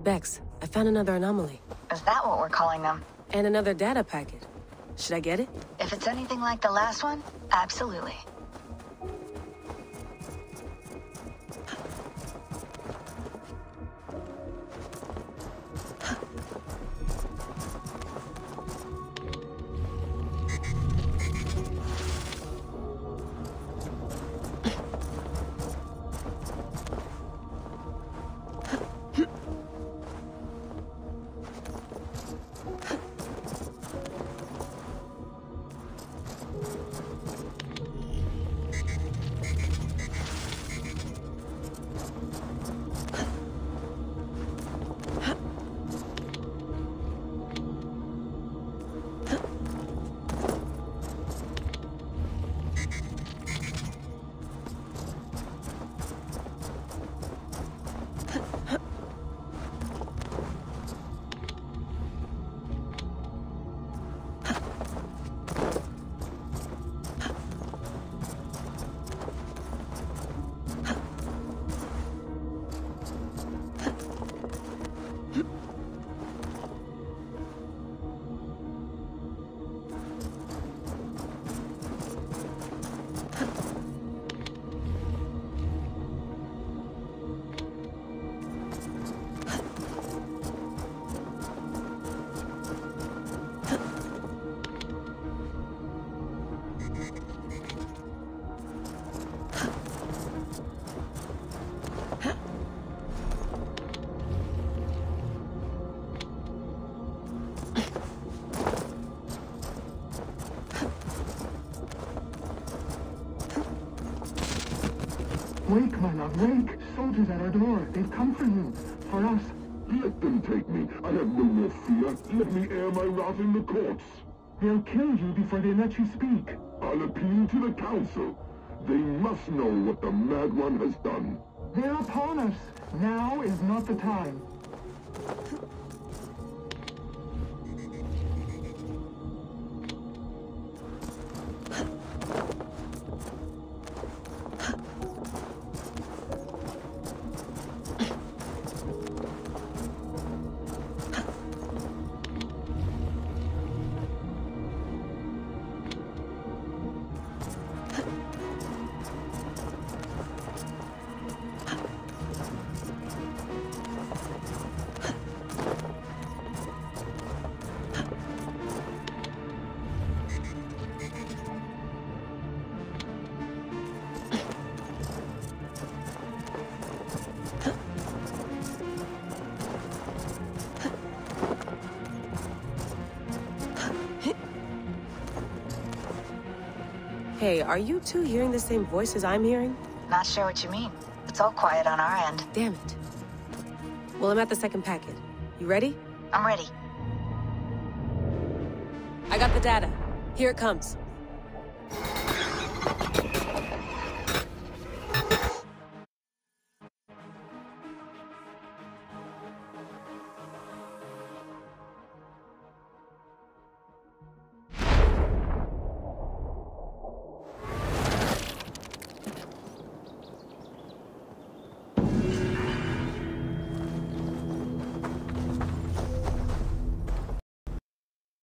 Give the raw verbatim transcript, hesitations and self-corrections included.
Bex, I found another anomaly. Is that what we're calling them? And another data packet. Should I get it? If it's anything like the last one, absolutely. Wake, my love, wake! Soldiers at our door. They've come for you. For us. Let them take me. I have no more fear. Let me air my wrath in the courts. They'll kill you before they let you speak. I'll appeal to the council. They must know what the Mad One has done. They're upon us. Now is not the time. Hey, are you two hearing the same voices I'm hearing? Not sure what you mean. It's all quiet on our end. Damn it. Well, I'm at the second packet. You ready? I'm ready. I got the data. Here it comes.